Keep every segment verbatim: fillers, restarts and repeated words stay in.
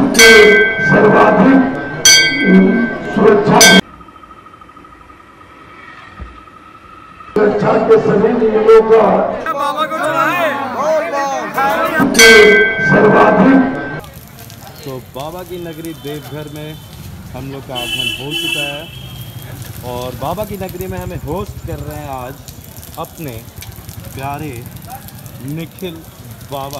के सर्वाधिक सुरक्षा सुरक्षा के सभी नियमों का के सर्वाधिक। तो बाबा की नगरी देवघर में हम लोग का आगमन हो चुका है और बाबा की नगरी में हमें होस्ट कर रहे हैं आज अपने प्यारे निखिल बाबा।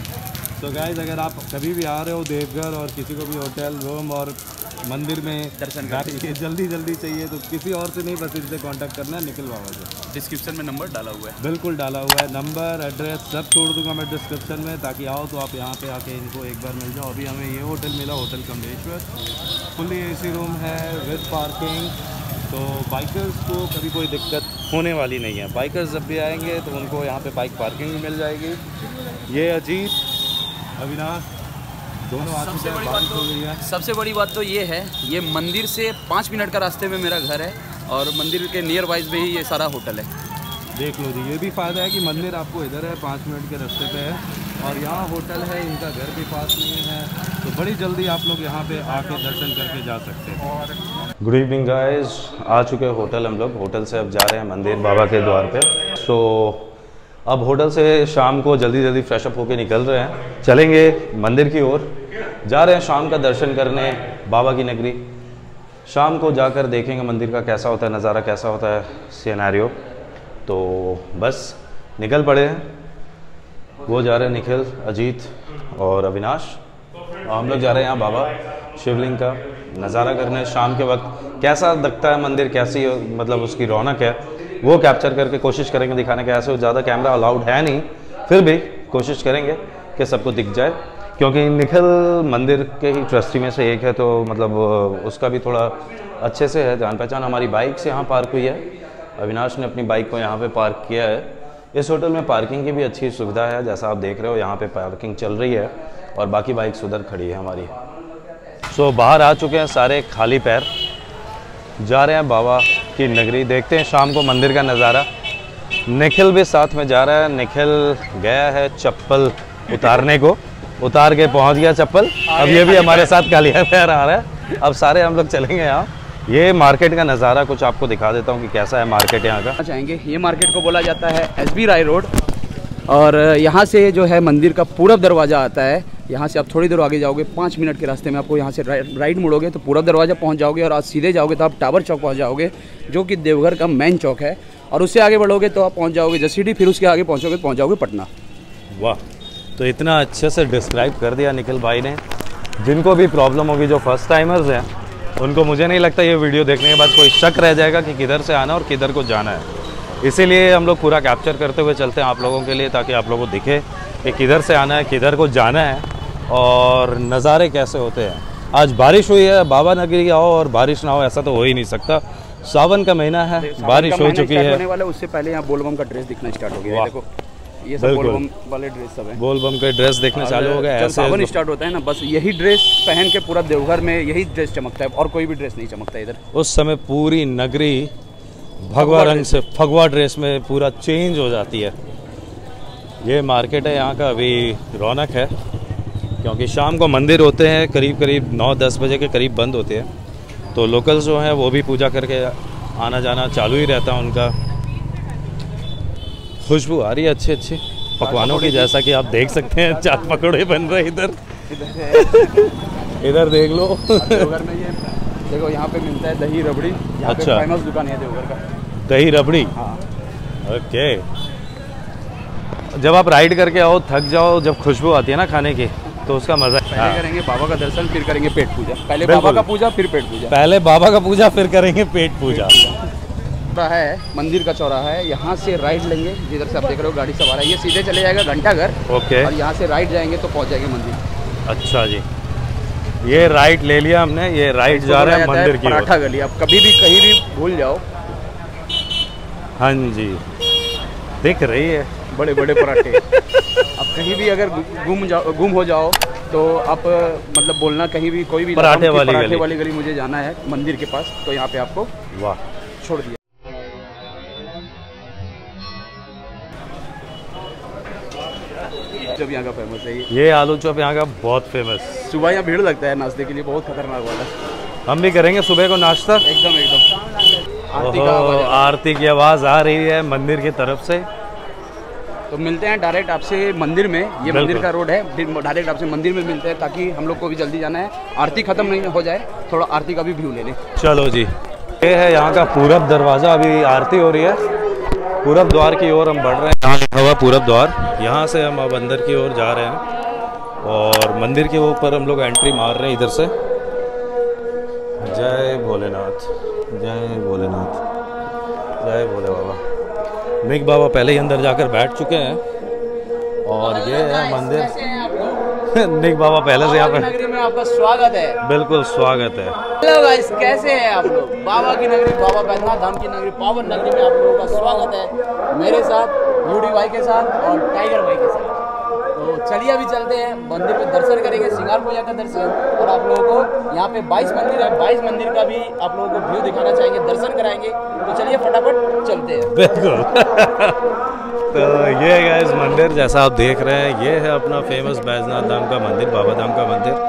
तो गाइस, अगर आप कभी भी आ रहे हो देवघर और किसी को भी होटल रूम और मंदिर में दर्शन करके जल्दी जल्दी चाहिए तो किसी और से नहीं, बस इनसे कांटेक्ट करना है निखिल बाबा से। डिस्क्रिप्शन में नंबर डाला हुआ है। बिल्कुल डाला हुआ है, नंबर एड्रेस सब छोड़ दूंगा मैं डिस्क्रिप्शन में, ताकि आओ तो आप यहाँ पे आके इनको एक बार मिल जाओ। अभी हमें ये होटल मिला, hotel Kamleshwar, fully AC room है विद पार्किंग। तो बाइकर्स को कभी कोई दिक्कत होने वाली नहीं है। बाइकर्स जब भी आएंगे तो उनको यहाँ पे बाइक पार्किंग भी मिल जाएगी। ये अजीत, अविनाश दोनों आ चुके हैं, बारिश हो गई है। सबसे बड़ी बात तो ये है, ये मंदिर से पाँच मिनट का रास्ते में मेरा घर है और मंदिर के नियर वाइज में ही ये सारा होटल है। देख लो जी, ये भी फ़ायदा है कि मंदिर आपको इधर है, पाँच मिनट के रास्ते पे है और यहाँ होटल है, इनका घर भी पास नहीं है, तो बड़ी जल्दी आप लोग यहाँ पे आके दर्शन करके जा सकते हैं। गुड इवनिंग गाइस, आ चुके हैं होटल हम लोग। होटल से अब जा रहे हैं मंदिर बाबा के द्वार पे। सो अब होटल से शाम को जल्दी जल्दी फ्रेश अप होके निकल रहे हैं, चलेंगे मंदिर की ओर। जा रहे हैं शाम का दर्शन करने बाबा की नगरी। शाम को जाकर देखेंगे मंदिर का कैसा होता है, नज़ारा कैसा होता है, सिनेरियो। तो बस निकल पड़े हैं। वो जा रहे हैं निखिल, अजीत और अविनाश। हम लोग जा रहे हैं यहाँ बाबा शिवलिंग का नज़ारा करने। शाम के वक्त कैसा दिखता है मंदिर, कैसी मतलब उसकी रौनक है, वो कैप्चर करके कोशिश करेंगे दिखाने के। ऐसे ज़्यादा कैमरा अलाउड है नहीं, फिर भी कोशिश करेंगे कि सबको दिख जाए, क्योंकि निखिल मंदिर के ही ट्रस्टी में से एक है, तो मतलब उसका भी थोड़ा अच्छे से है जान पहचान। हमारी बाइक से यहाँ पार्क हुई है, अविनाश ने अपनी बाइक को यहाँ पे पार्क किया है। इस होटल में पार्किंग की भी अच्छी सुविधा है, जैसा आप देख रहे हो यहाँ पे पार्किंग चल रही है और बाकी बाइक्स उधर खड़ी है हमारी। सो so, बाहर आ चुके हैं सारे खाली पैर, जा रहे हैं बाबा की नगरी। देखते हैं शाम को मंदिर का नज़ारा। निखिल भी साथ में जा रहा है। निखिल गया है चप्पल उतारने को, उतार के पहुंच गया चप्पल। अब ये भी हमारे साथ खाली पैर आ रहा है। अब सारे हम लोग चलेंगे यहाँ। ये मार्केट का नज़ारा कुछ आपको दिखा देता हूँ कि कैसा है मार्केट यहाँ का। चाहेंगे, ये मार्केट को बोला जाता है एस बी राय रोड और यहाँ से जो है मंदिर का पूरब दरवाज़ा आता है। यहाँ से आप थोड़ी देर आगे जाओगे, पाँच मिनट के रास्ते में आपको यहाँ से राइट मुड़ोगे तो पूरब दरवाज़ा पहुँच जाओगे और आज सीधे जाओगे तो आप टावर चौक पहुँच जाओगे, जो कि देवघर का मेन चौक है। और उससे आगे बढ़ोगे तो आप पहुँच जाओगे जसीडी, फिर उसके आगे पहुँचोगे पहुँच जाओगे पटना। वाह, तो इतना अच्छे से डिस्क्राइब कर दिया निखिल भाई ने। जिनको भी प्रॉब्लम होगी, जो फर्स्ट टाइमर्स हैं, उनको मुझे नहीं लगता ये वीडियो देखने के बाद कोई शक रह जाएगा कि किधर से आना और किधर को जाना है। इसीलिए हम लोग पूरा कैप्चर करते हुए चलते हैं आप लोगों के लिए, ताकि आप लोगों को दिखे कि किधर से आना है, किधर को जाना है और नज़ारे कैसे होते हैं। आज बारिश हुई है, बाबा नगरी आओ और बारिश ना हो ऐसा तो हो ही नहीं सकता। सावन का महीना है, बारिश हो चुकी है। उससे पहले यहाँ बोलबम का ड्रेस दिखना स्टार्ट हो गया। देखो ये सब बोलबम वाले ड्रेस सब है, बोलबम के ड्रेस देखने चालू हो गए। ऐसे सावन स्टार्ट होता है ना, बस यही ड्रेस पहन के पूरा देवघर में यही ड्रेस चमकता है और कोई भी ड्रेस नहीं चमकता इधर। उस समय पूरी नगरी भगवा रंग से, भगवा ड्रेस में पूरा चेंज हो जाती है। ये मार्केट है यहाँ का, अभी रौनक है क्योंकि शाम को मंदिर होते हैं करीब करीब नौ दस बजे के करीब बंद होते हैं, तो लोकल्स जो हैं वो भी पूजा करके आना जाना चालू ही रहता है उनका। खुशबू आ रही है अच्छी अच्छी पकवानों की, जैसा कि आप देख सकते हैं चाट पकौड़े बन रहे हैं इधर। इधर देख लो। देवघर में ये देखो, यहाँ पे मिलता है दही रबड़ी। अच्छा, फेमस दुकान है देवघर का, दही रबड़ी। हाँ। ओके, जब आप राइड करके आओ, थक जाओ, जब खुशबू आती है ना खाने की, तो उसका मजा। पहले हाँ। करेंगे बाबा का दर्शन, फिर करेंगे पेट पूजा। पहले बाबा का पूजा, फिर पेट पूजा। पहले बाबा का पूजा, फिर करेंगे पेट पूजा। है मंदिर का चौराहा है, यहाँ से राइट लेंगे, जिधर से आप देख रहे हो गाड़ी सवार है, ये सीधे चले जाएगा घंटाघर। ओके, और यहाँ से राइट जाएंगे तो पहुँच जाएंगे मंदिर। अच्छा जी, ये राइट ले लिया हमने, ये राइट जा रहा है मंदिर की पराठा गली। आप कभी भी कहीं भी भूल जाओ, हाँ जी दिख रही है बड़े बड़े पराठे। आप कहीं भी अगर गुम जाओ, गुम हो जाओ तो आप मतलब बोलना कहीं भी, कोई भी पराठे वाली पराठे गली वाली गली मुझे जाना है मंदिर के पास, तो यहाँ पे आपको वाह छोड़ दिया। जब चॉप यहाँ का फेमस है। ये ये आलू चॉप यहाँ का बहुत फेमस। सुबह यहाँ भीड़ लगता है नाश्ते के लिए, बहुत खतरनाक वाला। हम भी करेंगे सुबह को नाश्ता। एकदम एकदम। आरती का ओहो, आवाज़ आ- आरती की आवाज़ आ रही है मंदिर की तरफ से। तो मिलते हैं डायरेक्ट आपसे मंदिर में। ये बिल्कुल। मंदिर का रोड है, फिर डायरेक्ट आपसे मंदिर में मिलते हैं, ताकि हम लोग को भी जल्दी जाना है, आरती खत्म नहीं हो जाए, थोड़ा आरती का भी व्यू ले लें। चलो जी, ये है यहाँ का पूरब दरवाज़ा। अभी आरती हो रही है, पूरब द्वार की ओर हम बढ़ रहे हैं। यहाँ लिखा हुआ पूरब द्वार, यहाँ से हम अब अंदर की ओर जा रहे हैं और मंदिर के ऊपर हम लोग एंट्री मार रहे हैं इधर से। जय भोलेनाथ, जय भोलेनाथ, जय भोले बाबा। निक बाबा पहले ही अंदर जाकर बैठ चुके हैं और ये है मंदिर। निक बाबा पहले से यहाँ पे। नगरी में आपका स्वागत है। बिल्कुल स्वागत है। हेलो गाइस, कैसे हैं आप लोग? बाबा की नगरी, बाबा बैद्यनाथ धाम की नगरी, पावन नगरी में आप लोगों का स्वागत है, मेरे साथ, यूडी भाई के साथ और टाइगर भाई के साथ। तो चलिए अभी चलते हैं मंदिर पे, दर्शन करेंगे, सिंगार पूजा का दर्शन, और आप लोगों को यहाँ पे बाईस मंदिर है, बाईस मंदिर का भी आप लोगों को व्यू दिखाना चाहेंगे, दर्शन कराएंगे। तो चलिए फटाफट चलते हैं। बिल्कुल। तो ये है इस मंदिर, जैसा आप देख रहे हैं, ये है अपना फेमस बैजनाथ धाम का मंदिर, बाबा धाम का मंदिर।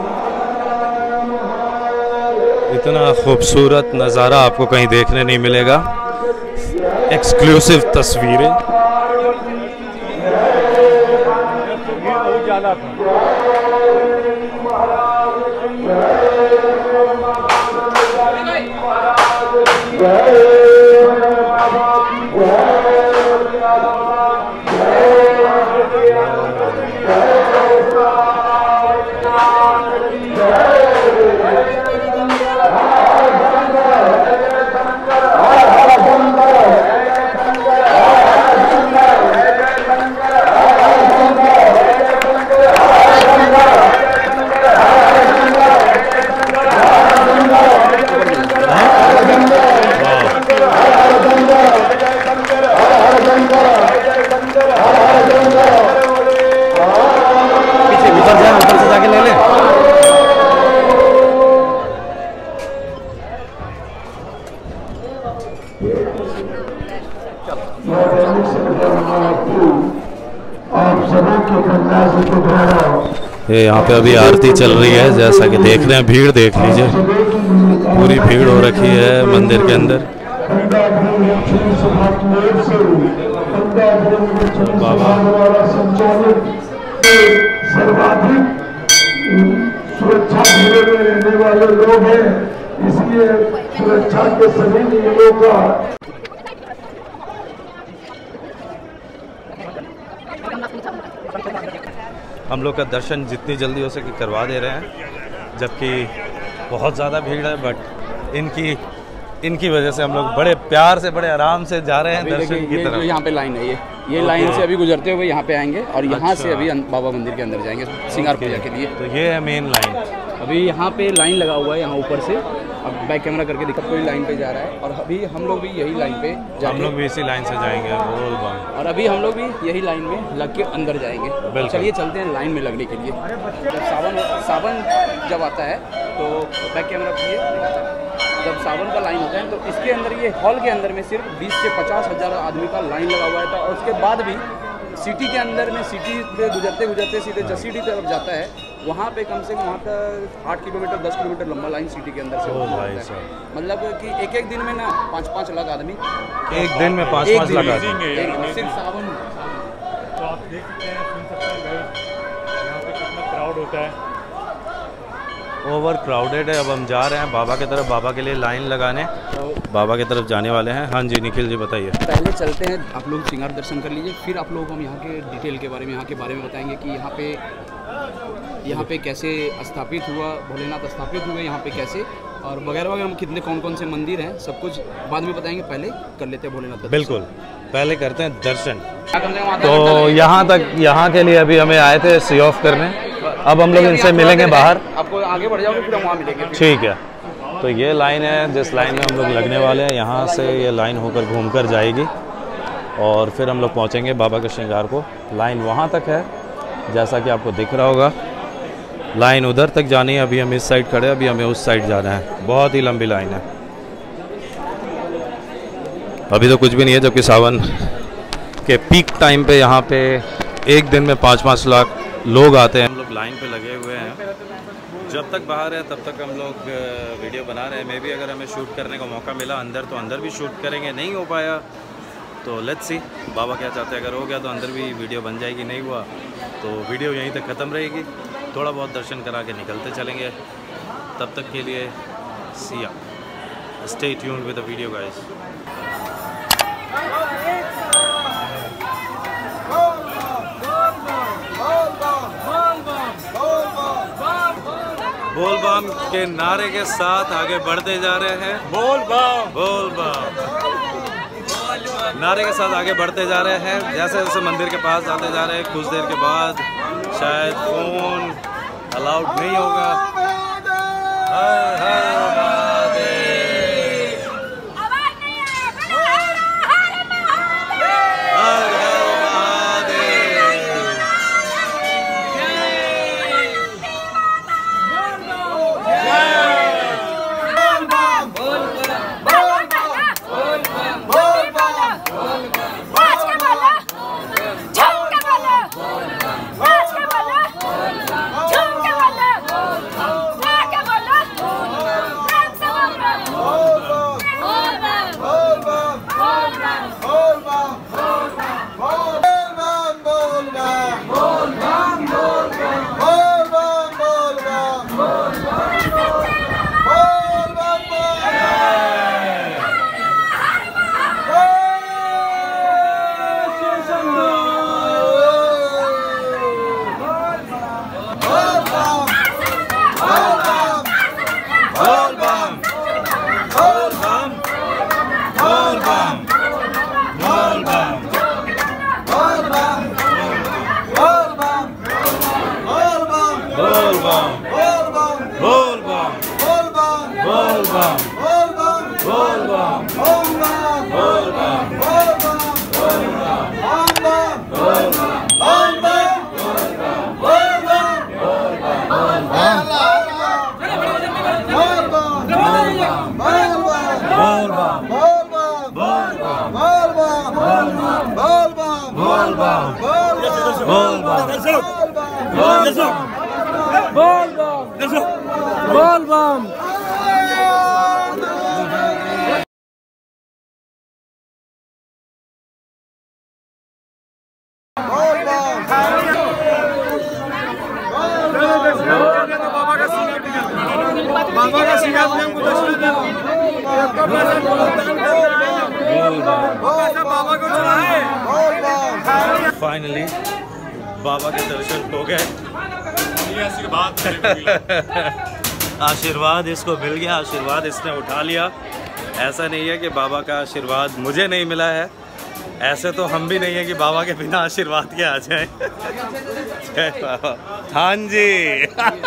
इतना खूबसूरत नज़ारा आपको कहीं देखने नहीं मिलेगा। एक्सक्लूसिव तस्वीरें। ये यहाँ पे अभी आरती चल रही है, जैसा कि देख रहे हैं। भीड़ देख लीजिए, पूरी भीड़ हो रखी है मंदिर के अंदर। बाबा सर्वाधिक सुरक्षा घेरे में रहने वाले लोग हैं, इसलिए सुरक्षा के सभी नियमों का हम लोग का दर्शन जितनी जल्दी हो सके करवा दे रहे हैं, जबकि बहुत ज़्यादा भीड़ है, बट इनकी इनकी वजह से हम लोग बड़े प्यार से, बड़े आराम से जा रहे हैं दर्शन की तरफ। यहाँ पे लाइन है, ये ये लाइन से अभी गुजरते हुए यहाँ पे आएंगे और यहाँ अच्छा। से अभी बाबा मंदिर के अंदर जाएंगे सिंगार पूजा के लिए। तो ये है मेन लाइन। अभी यहाँ पे लाइन लगा हुआ है, यहाँ ऊपर से अब बैक कैमरा करके दिखा, कोई लाइन पे जा रहा है, और अभी हम लोग भी यही लाइन पे हम लोग भी इसी लाइन से जाएंगे, बोल बम। और अभी हम लोग भी यही लाइन में लग के अंदर जाएंगे। चलिए चलते हैं लाइन में लगने के लिए। जब सावन सावन जब आता है तो बैक कैमरा किए, जब सावन का लाइन होता है तो इसके अंदर, ये हॉल के अंदर में सिर्फ बीस से पचास हज़ार आदमी का लाइन लगा हुआ है। और उसके बाद भी सिटी के अंदर में, सिटी पे गुजरते गुजरते सीधे जसीडी तरफ जाता है, वहाँ पे कम से कम वहाँ का आठ किलोमीटर दस किलोमीटर लंबा लाइन सिटी के अंदर से होता है। मतलब कि एक एक दिन में ना पाँच पाँच लाख आदमी, एक दिन में पाँच पाँच लाख आदमी सिर्फ सावन। तो आप देख सकते हैं, सुन सकते हैं यहाँ पे कितना क्राउड होता है। ओवर क्राउडेड है। अब हम जा रहे हैं बाबा की तरफ, बाबा के लिए लाइन लगाने, बाबा की तरफ जाने वाले हैं। हाँ जी निखिल जी बताइए। पहले चलते हैं, आप लोग श्रृंगार दर्शन कर लीजिए, फिर आप लोगों को हम यहाँ के डिटेल के बारे में, यहाँ के बारे में बताएंगे कि यहाँ पे यहाँ पे कैसे स्थापित हुआ, भोलेनाथ स्थापित हुए यहाँ पे कैसे, और वगैरह वगैरह, कितने कौन कौन से मंदिर हैं, सब कुछ बाद में बताएंगे। पहले कर लेते हैं भोलेनाथ। बिल्कुल, पहले करते हैं दर्शन। तो यहाँ तक, यहाँ के लिए अभी हमें आए थे सी ऑफ करने, अब हम लोग इनसे मिलेंगे बाहर। आपको आगे बढ़ जाओगे फिर हम वहाँ मिलेंगे। ठीक है। तो ये लाइन है जिस लाइन में हम लोग लगने वाले हैं, यहाँ से ये लाइन होकर घूमकर जाएगी और फिर हम लोग पहुँचेंगे बाबा के श्रृंगार को। लाइन वहाँ तक है, जैसा कि आपको दिख रहा होगा। लाइन उधर तक जानी है, अभी हम इस साइड खड़े हैं, अभी हमें उस साइड जाना है। बहुत ही लंबी लाइन है। अभी तो कुछ भी नहीं है, जबकि सावन के पीक टाइम पे यहाँ पे एक दिन में पाँच पाँच लाख लोग आते हैं। हम लोग लाइन पे लगे हुए हैं, जब तक बाहर है तब तक हम लोग वीडियो बना रहे हैं। मे भी अगर हमें शूट करने का मौका मिला अंदर तो अंदर भी शूट करेंगे, नहीं हो पाया तो लेट्स सी बाबा क्या चाहते हैं। अगर हो गया तो अंदर भी वीडियो बन जाएगी, नहीं हुआ तो वीडियो यहीं तक ख़त्म रहेगी। थोड़ा बहुत दर्शन करा के निकलते चलेंगे। तब तक के लिए see ya, stay tuned with the video guys. बोल बम के नारे के साथ आगे बढ़ते जा रहे हैं। बोल बम बोल बम नारे के साथ आगे बढ़ते जा रहे हैं। जैसे जैसे मंदिर के पास जाते जा रहे हैं, कुछ देर के बाद शायद फोन अलाउड नहीं होगा। हर हर महादेव। हर हर महादेव। बोल बम। बाबा का सिंगार हमको बाबा को चढ़ाए। फाइनली बाबा के दर्शन हो गए। आशीर्वाद इसको मिल गया, आशीर्वाद इसने उठा लिया। ऐसा नहीं है कि बाबा का आशीर्वाद मुझे नहीं मिला है, ऐसे तो हम भी नहीं है कि बाबा के बिना आशीर्वाद के आ जाए। हाँ जी।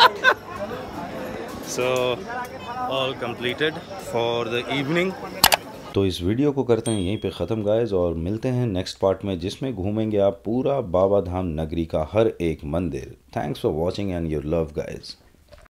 So all completed for the evening. तो इस वीडियो को करते हैं यहीं पे ख़त्म गाइस, और मिलते हैं नेक्स्ट पार्ट में जिसमें घूमेंगे आप पूरा बाबा धाम नगरी का हर एक मंदिर। Thanks for watching and your love guys.